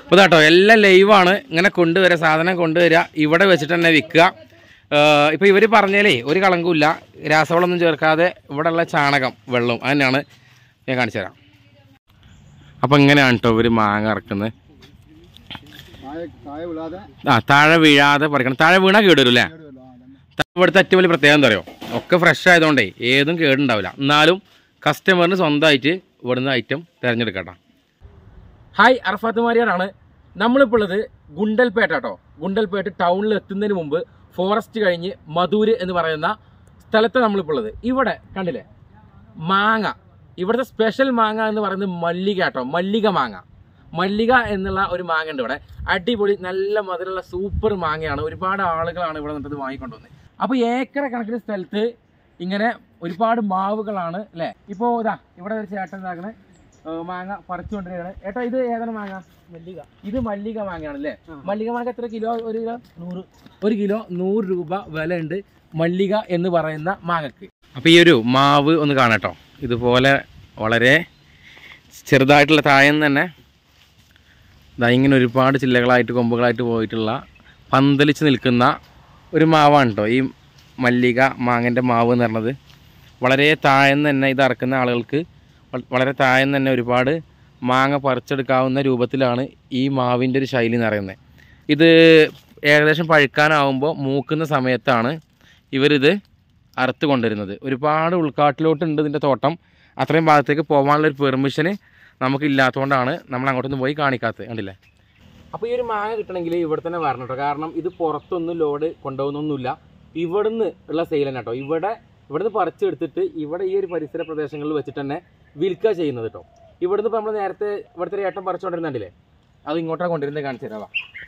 അപ്പോൾ കേട്ടോ എല്ലാം ലൈവാണ്. ഇങ്ങനെ കൊണ്ടുവരിക, സാധനം കൊണ്ടുവരിക, ഇവിടെ വെച്ചിട്ട് തന്നെ വിൽക്കുക. ഇപ്പോൾ ഇവർ പറഞ്ഞാലേ ഒരു കളങ്കമില്ല, രാസവളമൊന്നും ചേർക്കാതെ ഇവിടെയുള്ള ചാണകം വെള്ളവും അതിനാണ് ഞാൻ കാണിച്ചു തരാം. അപ്പോൾ ഇങ്ങനെയാണ് കേട്ടോ ഇവർ മാങ്ങ ഇറക്കുന്നത്. താഴെ വീഴാതെ പറിക്കണം. താഴെ വീണാൽ കേടുവരും അല്ലേ? ഇവിടുത്തെ ഏറ്റവും വലിയ പ്രത്യേകത എന്താ പറയുക, ഒക്കെ ഫ്രഷ് ആയതുകൊണ്ടേ ഏതും കേടുണ്ടാവില്ല. എന്നാലും കസ്റ്റമറിന് സ്വന്തമായിട്ട് ഇവിടുന്ന് ഐറ്റം തിരഞ്ഞെടുക്കട്ടോ. ഹായ്, അറഫാത്ത് മാരിയാടാണ്. നമ്മളിപ്പോൾ ഉള്ളത് ഗുണ്ടൽപേട്ട കേട്ടോ. ഗുണ്ടൽപേട്ട് ടൗണിൽ എത്തുന്നതിന് മുമ്പ് ഫോറസ്റ്റ് കഴിഞ്ഞ് മധൂര് എന്ന് പറയുന്ന സ്ഥലത്ത് നമ്മളിപ്പോൾ ഉള്ളത്. ഇവിടെ കണ്ടില്ലേ മാങ്ങ, ഇവിടുത്തെ സ്പെഷ്യൽ മാങ്ങ എന്ന് പറയുന്നത് മല്ലിക കേട്ടോ. മല്ലിക മാങ്ങ, മല്ലിക എന്നുള്ള ഒരു മാങ്ങ ഉണ്ട് ഇവിടെ. അടിപൊളി നല്ല മധുരമുള്ള സൂപ്പർ മാങ്ങയാണ്. ഒരുപാട് ആളുകളാണ് ഇവിടെ നിന്നിട്ട് വാങ്ങിക്കൊണ്ടുവന്നത്. അപ്പോൾ ഏക്കർ കണക്കിന് സ്ഥലത്ത് ഇങ്ങനെ ഒരുപാട് മാവുകളാണ് അല്ലേ. ഇപ്പോൾ ഇതാ ഇവിടെ ഒരു ചേട്ടൻ ഇതാക്കണേ മാങ്ങ പറിച്ചുകൊണ്ടിരിക്കുകയാണ്. ഏട്ടാ ഇത് ഏതാണ് മാങ്ങ? മല്ലിക. ഇത് മല്ലിക മാങ്ങയാണ് അല്ലേ? മല്ലിക മാങ്ങ എത്ര കിലോ? 1 കിലോ 100. 1 കിലോ 100 രൂപ വില ഉണ്ട് മല്ലിക എന്ന് പറയുന്ന മാങ്ങക്ക്. അപ്പോൾ ഈ ഒരു മാവ് ഒന്ന് കാണട്ടോ. ഇതുപോലെ വളരെ ചെറുതായിട്ടുള്ള താഴെന്ന് തന്നെ ഇങ്ങനെ ഒരുപാട് ചില്ലകളായിട്ട് കൊമ്പുകളായിട്ട് പോയിട്ടുള്ള പന്തലിച്ച് നിൽക്കുന്ന ഒരു മാവാണ് കേട്ടോ ഈ മല്ലിക മാങ്ങൻ്റെ മാവ് എന്ന് പറഞ്ഞത്. വളരെ താഴെന്ന് തന്നെ ഇത് ഇറക്കുന്ന ആളുകൾക്ക് വളരെ താഴെന്ന് തന്നെ ഒരുപാട് മാങ്ങ പറിച്ചെടുക്കാവുന്ന രൂപത്തിലാണ് ഈ മാവിൻ്റെ ഒരു ശൈലി എന്ന് പറയുന്നത്. ഇത് ഏകദേശം പഴുക്കാനാവുമ്പോൾ മൂക്കുന്ന സമയത്താണ് ഇവരിത് അറുത്ത് കൊണ്ടുവരുന്നത്. ഒരുപാട് ഉൾക്കാട്ടിലോട്ടുണ്ട് ഇതിൻ്റെ തോട്ടം. അത്രയും ഭാഗത്തേക്ക് പോകാനുള്ളൊരു പെർമിഷന് നമുക്കില്ലാത്തതുകൊണ്ടാണ് നമ്മൾ അങ്ങോട്ടൊന്നും പോയി കാണിക്കാത്തത്. കണ്ടില്ലേ? അപ്പോൾ ഈ ഒരു മാങ്ങ കിട്ടണമെങ്കിൽ ഇവിടെ തന്നെ വരണം കേട്ടോ. കാരണം ഇത് പുറത്തൊന്നും ലോഡ് കൊണ്ടുപോകുന്നൊന്നുമില്ല. ഇവിടുന്ന് ഉള്ള സെയിൽ തന്നെ കേട്ടോ. ഇവിടുന്ന് പറിച്ചെടുത്തിട്ട് ഇവിടെ ഈ ഒരു പരിസര പ്രദേശങ്ങളിൽ വെച്ചിട്ട് തന്നെ വിൽക്കുക ചെയ്യുന്നത് കേട്ടോ. ഇവിടുന്ന് ഇപ്പോൾ നമ്മൾ നേരത്തെ ഇവിടുത്തെ ഒരു ഏട്ടൻ പറിച്ചുകൊണ്ടിരുന്നുണ്ടല്ലേ, അത് ഇങ്ങോട്ടാണ് കൊണ്ടിരുന്നത്. കാണിച്ചു തരാവാ.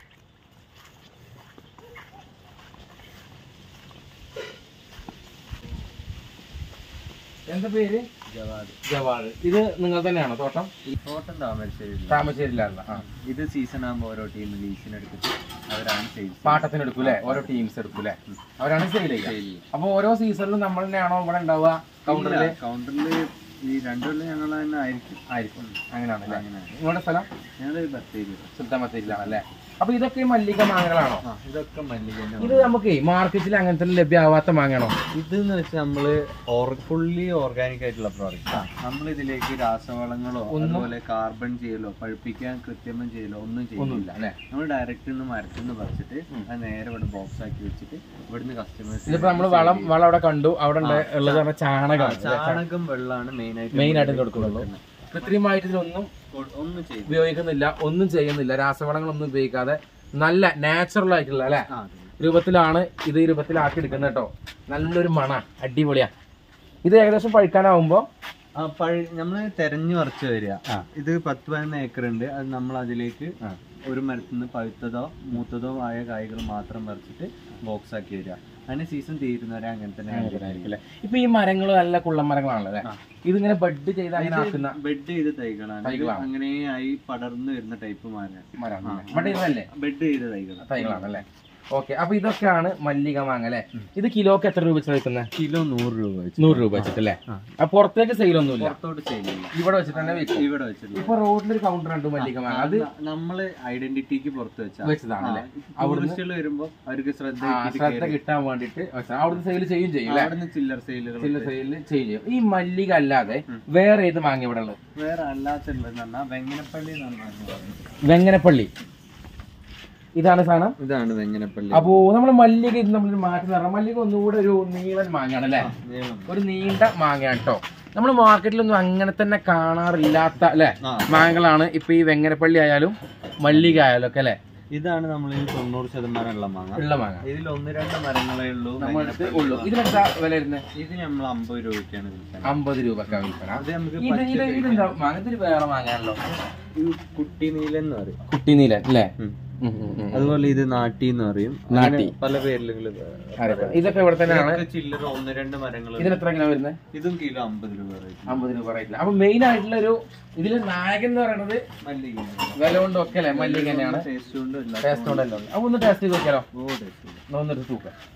എന്താ പേര്? ജവാദ്. ഇത് നിങ്ങൾ തന്നെയാണോ തോട്ടം? തോട്ടം താമരശ്ശേരിയിലാണ്. ഇത് സീസൺ ആകുമ്പോൾ ഓരോ ടീം ലീസിന് എടുത്തിട്ട് അവരാണ് സെയിൽ, പാട്ടത്തിന് എടുക്കും അല്ലേ? ഓരോ ടീംസ് എടുക്കും അല്ലേ? അവരാണ് സെയിൽ ചെയ്യുക. അപ്പോൾ ഓരോ സീസണിലും നമ്മൾ തന്നെയാണോ ഇവിടെ ഉണ്ടാവുക? കൗണ്ടറിൽ ഈ 2 കൊല്ലം ഞങ്ങൾ തന്നെ ആയിരിക്കും. അങ്ങനെയാണ് അല്ലേ? നിങ്ങളുടെ സ്ഥലം? ഞങ്ങൾ ബത്തേരി, സുൽത്താൻ ബത്തേരിയിലാണ് അല്ലേ? അപ്പൊ ഇതൊക്കെ മല്ലിക മാങ്ങകളാണോ? ഇതൊക്കെ മല്ലിക. ഇത് നമുക്ക് മാർക്കറ്റിൽ അങ്ങനത്തെ ലഭ്യമാവാത്ത മാങ്ങയാണോ? ഇതെന്ന് വെച്ചാൽ നമ്മള് ഫുള്ളി ഓർഗാനിക് ആയിട്ടുള്ള പ്രോഡക്റ്റ്. നമ്മൾ ഇതിലേക്ക് രാസവളങ്ങളോ അതുപോലെ കാർബൺ ചെയ്യലോ പഴുപ്പിക്കാൻ കൃത്രിമം ചെയ്യലോ ഒന്നും ചെയ്യുന്നില്ല അല്ലെ. നമ്മൾ ഡയറക്റ്റ് മരത്തിൽ നിന്ന് പറിച്ചിട്ട് അത് നേരെ ഇവിടെ ബോക്സ് ആക്കി വെച്ചിട്ട് ഇവിടുന്ന് കസ്റ്റമേഴ്സ്. ഇതിപ്പോ നമ്മള് വളം അവിടെ കണ്ടു. അവിടെ ഉള്ളത് ചാണകം വെള്ളമാണ് മെയിൻ ആയിട്ട് കൊടുക്കുന്നുള്ളൂ. കൃത്രിമമായിട്ട് ഇതിലൊന്നും ഉപയോഗിക്കുന്നില്ല, ഒന്നും ചെയ്യുന്നില്ല. രാസവളങ്ങളൊന്നും ഉപയോഗിക്കാതെ നല്ല നാച്ചുറൽ ആയിട്ടുള്ള അല്ലെ രൂപത്തിലാണ് ഇത് ഈ രൂപത്തിലാക്കി എടുക്കുന്നത് കേട്ടോ. നല്ലൊരു മണ, അടിപൊളിയാ. ഇത് ഏകദേശം പഴുക്കാനാവുമ്പോ നമ്മള് തെരഞ്ഞു പറിച്ചു വരിക. ഇത് 10-11 ഏക്കർ ഉണ്ട്. അത് നമ്മൾ അതിലേക്ക് ഒരു മരത്തിൽ നിന്ന് പഴുത്തതോ മൂത്തതോ ആയ കായ്കൾ മാത്രം പറിച്ചിട്ട് ബോക്സ് ആക്കി വരിക. അതിന് സീസൺ തീരുന്നവരെ അങ്ങനെ തന്നെ ആയിരിക്കും. ഇപ്പൊ ഈ മരങ്ങൾ നല്ല കുള്ളം മരങ്ങളാണല്ലേ? ഇതിങ്ങനെ ബെഡ് ചെയ്ത് അങ്ങനെ ബെഡ് ചെയ്ത തൈകളാണ്. അങ്ങനെ ആയി പടർന്നു വരുന്ന ടൈപ്പ് മരമാണ്. ബെഡ് ചെയ്ത തൈകളാണല്ലേ? ഓക്കെ. അപ്പൊ ഇതൊക്കെയാണ് മല്ലിക മാങ്ങ അല്ലെ? ഇത് കിലോക്ക് എത്ര രൂപ വെച്ച് വെക്കുന്നത്? കിലോ 100 രൂപ. 100 രൂപ വെച്ചിട്ടല്ലേ? പുറത്തേക്ക് സെയിലൊന്നുമില്ല? പുറത്തോട്ട് സെയിലില്ല. ഇവിടെ വെച്ചിട്ട് തന്നെ ഇവിടെ വെച്ചിട്ട്. ഇപ്പൊ റോഡിലൊരു കൗണ്ടർ ഉണ്ട് മല്ലിക മാങ്ങ. അത് നമ്മള് ഐഡന്റിറ്റിക്ക് പുറത്ത് വെച്ചതാണല്ലേ? ടൂറിസ്റ്റുകൾ വരുമ്പോ അവർക്ക് ശ്രദ്ധ കിട്ടാൻ വേണ്ടിട്ട് അവിടുന്ന് സെയിൽ ചെയ്യും. അവിടുന്ന് ചില്ലർ സെയിൽ ചെയ്യും. ഈ മല്ലിക അല്ലാതെ വേറെ ഏത് മാങ്ങ ഇവിടെ ഉള്ളത്? വേറെ അല്ലാത്തുള്ളതെന്ന് പറഞ്ഞാൽ വെങ്ങനപ്പള്ളി. വെങ്ങനപ്പള്ളി ഇതാണ് സാധനം. ഇതാണ് വെങ്ങനപ്പള്ളി. അപ്പോ നമ്മള് മല്ലിക ഇത് നമ്മളൊരു മാറ്റി പറഞ്ഞാൽ മല്ലിക ഒന്നുകൂടെ ഒരു നീളൻ മാങ്ങയാണ് അല്ലെ? ഒരു നീണ്ട മാങ്ങയാണ് കേട്ടോ. നമ്മൾ മാർക്കറ്റിലൊന്നും അങ്ങനെ തന്നെ കാണാറില്ലാത്ത അല്ലെ മാങ്ങകളാണ് ഇപ്പൊ ഈ വെങ്ങനപ്പള്ളി ആയാലും മല്ലിക ആയാലും ഒക്കെ അല്ലെ? ഇതാണ് നമ്മൾ 90% ഉള്ള മാങ്ങ. ഇതിൽ 1-2 മരങ്ങളേ ഉള്ളൂ. ഇതിനെന്താ വില വരുന്നത്? ഇത് നമ്മൾ 50 രൂപയ്ക്കാണ് വിൽക്കുന്നത്. 50 രൂപക്കാണ് വിൽക്കുന്നത്. ഇതെന്താ മാങ്ങ? ഇതൊരു വേറെ മാങ്ങയാണല്ലോ. കുട്ടിനീലൻ എന്ന് പറയും. കുട്ടിനീലൻ അല്ലേ? അതുപോലെ ഇത് നാട്ടി എന്ന് പറയും. പല പേരിലും ഇതൊക്കെ ഇവിടെ തന്നെയാണ്. ചില്ലറ 1-2 മരങ്ങൾ. ഇതിന് എത്ര കിലോ വരുന്നത്? ഇതും കിലോ 50 രൂപ. 50 രൂപ റേറ്റില്ല. അപ്പൊ മെയിൻ ആയിട്ടുള്ള ഒരു ഇതില് നായകൻ എന്ന് പറയുന്നത് മല്ലിക. വില കൊണ്ടും ഒക്കെ അല്ലെ? മല്ലിക തന്നെയാണ്. ടേസ്റ്റ് കൊണ്ടല്ലോ. അപ്പൊ ഒന്ന് ടേസ്റ്റ് ചെയ്ത് നോക്കിയാലോ? ഒന്നിട്ട്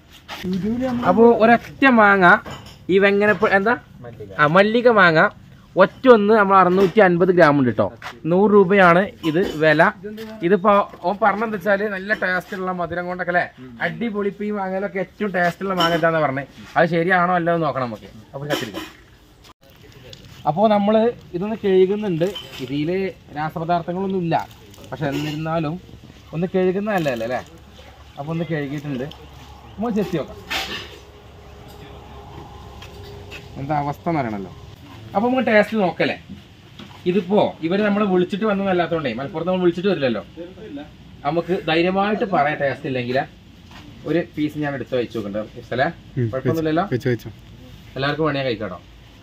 തൂക്കം. അപ്പൊ ഒരൊറ്റ മാങ്ങ ഈ വെങ്ങനപ്പള്ളി എന്താ മല്ലിക മാങ്ങ ഒറ്റ ഒന്ന് നമ്മൾ 650 ഗ്രാം ഉണ്ട് കേട്ടോ. 100 രൂപയാണ് ഇത് വില. ഇതിപ്പോ ഓൻ പറഞ്ഞെന്താ വെച്ചാല് നല്ല ടേസ്റ്റുള്ള മധുരം കൊണ്ടൊക്കെ അല്ലേ അടിപൊളി. ഇപ്പൊ ഈ മാങ്ങയിലൊക്കെ ഏറ്റവും ടേസ്റ്റുള്ള മാങ്ങ എന്താന്ന് പറഞ്ഞത്, അത് ശരിയാണോ അല്ലോ എന്ന് നോക്കണം നമുക്ക്. അപ്പൊ കത്തിരിക്കാം. അപ്പോൾ നമ്മൾ ഇതൊന്ന് കഴുകുന്നുണ്ട്. ഇതിൽ രാസപദാർത്ഥങ്ങളൊന്നും ഇല്ല, പക്ഷെ എന്നിരുന്നാലും ഒന്ന് കഴുകുന്നതല്ലേ അല്ലേ. അപ്പോൾ ഒന്ന് കഴുകിയിട്ടുണ്ട്. നമ്മൾ ചെത്തി നോക്കാം എന്താ അവസ്ഥ എന്ന് അറിയണമല്ലോ. അപ്പോൾ നമുക്ക് ടേസ്റ്റ് നോക്കല്ലേ. ഇതിപ്പോൾ ഇവർ നമ്മൾ വിളിച്ചിട്ട് വന്നതല്ലാത്തതുകൊണ്ടേ, മലപ്പുറത്ത് നമ്മൾ വിളിച്ചിട്ട് വരില്ലല്ലോ, നമുക്ക് ധൈര്യമായിട്ട് പറയാം. ടേസ്റ്റ് ഇല്ലെങ്കിൽ ഒരു പീസ് ഞാൻ എടുത്ത് വെച്ച് നോക്കണ്ടേ ഇഷ്ടല്ലേ? കുഴപ്പമൊന്നുമില്ലല്ലോ, എല്ലാവർക്കും വേണേ കഴിക്കാട്ടോ.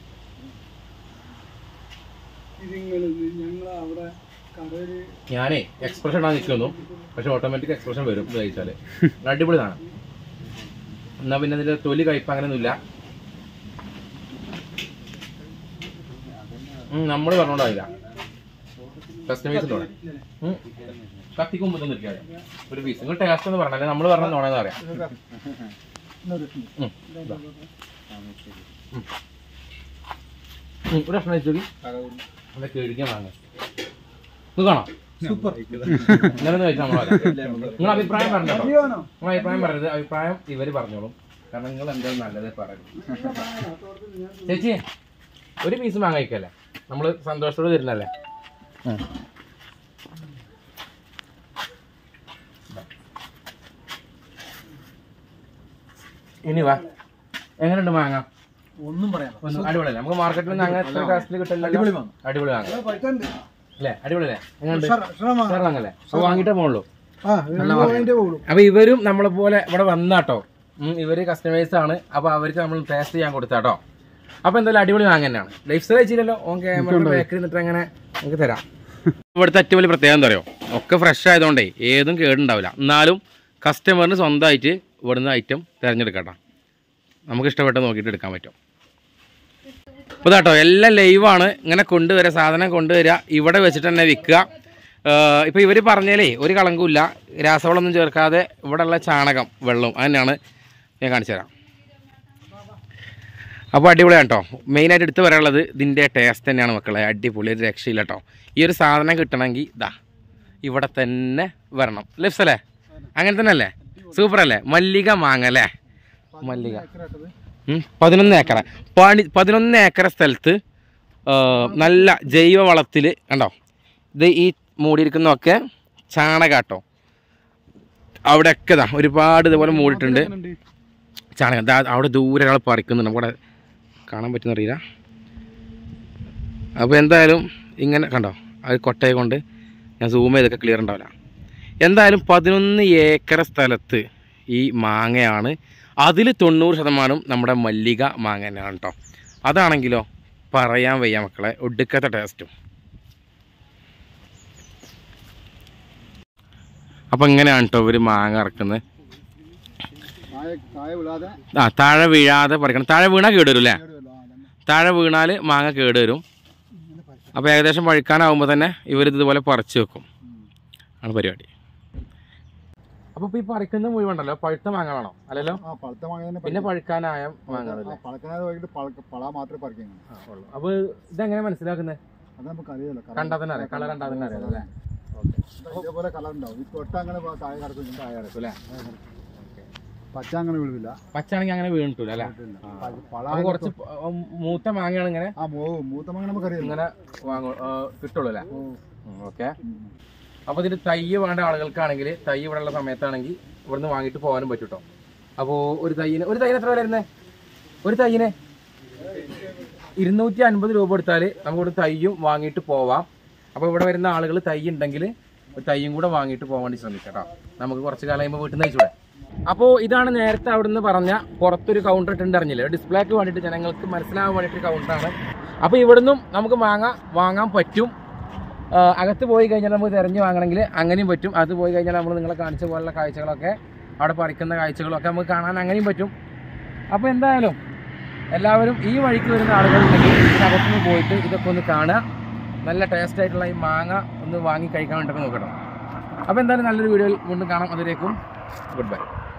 ഞാനേ എക്സ്പ്രഷൻ ഇടാൻ നിൽക്കുന്നു, പക്ഷെ ഓട്ടോമാറ്റിക് എക്സ്പ്രഷൻ വരും ഇത് കഴിച്ചാല്. അടിപൊളി സാധനം. എന്നാ പിന്നെ അതിന്റെ തൊലി കഴിപ്പ് അങ്ങനെയൊന്നുമില്ല. നമ്മൾ പറഞ്ഞോണ്ടാവില്ല, കസ്റ്റമൈസ് കത്തിക്കുമ്പോ നിൽക്കാതെ ഒരു പീസ് നിങ്ങൾ ടേസ്റ്റ് എന്ന് പറഞ്ഞാൽ നമ്മൾ പറഞ്ഞ നോണെന്ന് പറയാം. ഒരു ഭക്ഷണം വെച്ചോക്കി അവിടെ കേടിക്കാൻ വാങ്ങ കാണാം. സൂപ്പർ. ഇങ്ങനെ കഴിച്ചാൽ നിങ്ങൾ അഭിപ്രായം പറഞ്ഞോ. നിങ്ങൾ അഭിപ്രായം പറയരുത്, അഭിപ്രായം ഇവര് പറഞ്ഞോളും. കാരണം നിങ്ങൾ എന്തായാലും നല്ലത് പറയും. ചേച്ചി ഒരു പീസ് വാങ്ങ കഴിക്കല്ലേ, നമ്മള് സന്തോഷത്തോടെ തരുന്നല്ലേ. ഇനി വാ, എങ്ങനെയുണ്ട് മാങ്ങ? ഒന്നും പറയാം, അടിപൊളിയല്ലേ? നമുക്ക് മാർക്കറ്റിൽ നിന്ന് അങ്ങനെ എത്ര കാശിൽ കിട്ടില്ല. അടിപൊളി വാങ്ങ അല്ലേ? അടിപൊളിയല്ലേ? എങ്ങനെയുണ്ട്? വാങ്ങല്ലേ? അപ്പൊ വാങ്ങിട്ടേ പോവുള്ളൂ. അപ്പൊ ഇവരും നമ്മളെ പോലെ ഇവിടെ വന്നാട്ടോ. ഇവര് കസ്റ്റമേഴ്സ് ആണ്. അപ്പൊ അവർക്ക് നമ്മൾ ടേസ്റ്റ് ചെയ്യാൻ കൊടുത്താട്ടോ. അപ്പൊ എന്തായാലും അടിപൊളി വാങ്ങ തന്നെയാണ്. ലൈഫ് സ്റ്റൈൽ വെച്ചില്ലല്ലോ, ഓൻ ക്യാമറ ബാക്കിൽ നിന്നിട്ട് അങ്ങനെ നമുക്ക് തരാം. ഇവിടുത്തെ ഏറ്റവും വലിയ പ്രത്യേകം എന്താ അറിയോ, ഒക്കെ ഫ്രഷ് ആയതുകൊണ്ടേ ഏതും കേടുണ്ടാവില്ല. എന്നാലും കസ്റ്റമറിന് സ്വന്തമായിട്ട് ഇവിടുന്ന് ഐറ്റം തിരഞ്ഞെടുക്കട്ടോ. നമുക്ക് ഇഷ്ടപ്പെട്ട നോക്കിയിട്ട് എടുക്കാൻ പറ്റും. അപ്പോൾ ഇതാട്ടോ എല്ലാം ലൈവാണ്. ഇങ്ങനെ കൊണ്ടുവരിക, സാധനം കൊണ്ടുവരിക, ഇവിടെ വെച്ചിട്ട് തന്നെ വിൽക്കുക. ഇപ്പോൾ ഇവർ പറഞ്ഞാലേ ഒരു കളങ്കമില്ല, രാസവളമൊന്നും ചേർക്കാതെ ഇവിടെയുള്ള ചാണകം വെള്ളവും തന്നെയാണ്. ഞാൻ കാണിച്ചു തരാം. അപ്പോൾ അടിപൊളിയാണ് കേട്ടോ. മെയിനായിട്ട് എടുത്ത് പറയാനുള്ളത് ഇതിൻ്റെ ടേസ്റ്റ് തന്നെയാണ് മക്കളെ. അടിപൊളി, ഒരു രക്ഷയില്ല കേട്ടോ. ഈ ഒരു സാധനം കിട്ടണമെങ്കിൽ ഇതാ ഇവിടെ തന്നെ വരണം. ലിപ്സ് അല്ലേ? അങ്ങനെ തന്നെ അല്ലേ? സൂപ്പർ അല്ലേ? മല്ലിക മാങ്ങ അല്ലേ? മല്ലിക 11 ഏക്കർ. 11 ഏക്കർ സ്ഥലത്ത് നല്ല ജൈവ വളത്തിൽ കണ്ടോ. ഇത് ഈ മൂടിയിരിക്കുന്നതൊക്കെ ചാണകാട്ടോ. അവിടെയൊക്കെ ഇതാ ഒരുപാട് ഇതുപോലെ മൂടിയിട്ടുണ്ട് ചാണകം. അവിടെ ദൂരെ ഒരാൾ പറിക്കുന്നുണ്ട്, നമ്മുടെ കാണാൻ പറ്റുന്നറിയില്ല. അപ്പോൾ എന്തായാലും ഇങ്ങനെ കണ്ടോ, അത് കൊട്ടയെ കൊണ്ട് ഞാൻ സൂം ചെയ്തൊക്കെ ക്ലിയർ ഉണ്ടാവില്ല. എന്തായാലും 11 ഏക്കർ സ്ഥലത്ത് ഈ മാങ്ങയാണ്. അതിൽ 90% നമ്മുടെ മല്ലിക മാങ്ങ തന്നെയാണ് കേട്ടോ. അതാണെങ്കിലോ പറയാൻ വയ്യ മക്കളെ, ഒടുക്കത്തെ ടേസ്റ്റും. അപ്പം ഇങ്ങനെയാണ് കേട്ടോ ഇവർ മാങ്ങ ഇറക്കുന്നത്. താഴെ വീഴാതെ പറിക്കണം. താഴെ വീണാൽ കേടുവരും അല്ലേ? താഴെ വീണാൽ മാങ്ങ കേടുവരും. അപ്പോൾ ഏകദേശം പഴുക്കാനാവുമ്പോൾ തന്നെ ഇവരിത് ഇതുപോലെ പറിച്ച് വെക്കും. ആണ് പരിപാടി. അപ്പോൾ ഇപ്പോൾ ഈ പറിക്കുന്ന മുഴുവണ്ടല്ലോ പഴുത്ത മാങ്ങ വേണോ? അല്ലല്ലോ, പിന്നെ പഴുക്കാനായ മാങ്ങ. അപ്പോൾ ഇതെങ്ങനെ മനസ്സിലാക്കുന്നത്? കണ്ടാൽ തന്നെ അറിയാം, കളർ കണ്ടാൽ തന്നെ അറിയാം അല്ലേ? പച്ചാണെങ്കിൽ അങ്ങനെ വീണിട്ടില്ല അല്ലേ? കുറച്ച് മൂത്ത മാങ്ങയാണ് ഇങ്ങനെ ഇങ്ങനെ കിട്ടുള്ളൂ അല്ലേ? ഓക്കെ. അപ്പോൾ ഇതിന് തൈ വേണ്ട ആളുകൾക്കാണെങ്കിൽ തൈ ഇവിടെ ഉള്ള സമയത്താണെങ്കിൽ ഇവിടുന്ന് വാങ്ങിയിട്ട് പോകാനും പറ്റും കേട്ടോ. അപ്പോൾ ഒരു തൈന് എത്ര വില വരുന്നത്? ഒരു തൈന് 250 രൂപ കൊടുത്താൽ നമുക്കിവിടെ തൈയും വാങ്ങിയിട്ട് പോവാം. അപ്പോൾ ഇവിടെ വരുന്ന ആളുകൾ തൈ ഉണ്ടെങ്കിൽ ഒരു തൈയും കൂടെ വാങ്ങിയിട്ട് പോകാൻ വേണ്ടി ശ്രമിക്കാം കേട്ടോ. നമുക്ക് കുറച്ച് കാലം കഴിയുമ്പോൾ വീട്ടിൽ നിന്ന് അയച്ചൂടെ. അപ്പോൾ ഇതാണ് നേരത്തെ അവിടെ നിന്ന് പറഞ്ഞ പുറത്തൊരു കൗണ്ടർ ഇട്ടുണ്ട്, അറിഞ്ഞില്ലേ? ഡിസ്പ്ലേക്ക് വേണ്ടിയിട്ട് ജനങ്ങൾക്ക് മനസ്സിലാകാൻ വേണ്ടിയിട്ട് കൗണ്ടറാണ്. അപ്പോൾ ഇവിടുന്നും നമുക്ക് വാങ്ങാൻ പറ്റും. അകത്ത് പോയി കഴിഞ്ഞാൽ നമുക്ക് തിരഞ്ഞ് വാങ്ങണമെങ്കിൽ അങ്ങനെയും പറ്റും. അത് പോയി കഴിഞ്ഞാൽ നമ്മൾ നിങ്ങളെ കാണിച്ച പോലുള്ള കാഴ്ചകളൊക്കെ, അവിടെ പറിക്കുന്ന കാഴ്ചകളൊക്കെ നമുക്ക് കാണാൻ അങ്ങനെയും പറ്റും. അപ്പോൾ എന്തായാലും എല്ലാവരും ഈ വഴിക്ക് വരുന്ന ആളുകളുണ്ടെങ്കിൽ ഇതിനകത്തുനിന്ന് പോയിട്ട് ഇതൊക്കെ ഒന്ന് കാണുക. നല്ല ടേസ്റ്റ് ആയിട്ടുള്ള ഈ മാങ്ങ ഒന്ന് വാങ്ങി കഴിക്കാൻ വേണ്ടിയിട്ട് നോക്കണം. അപ്പോൾ എന്തായാലും നല്ലൊരു വീഡിയോയിൽ വീണ്ടും കാണാം. അതിലേക്കും ഗുഡ് ബൈ.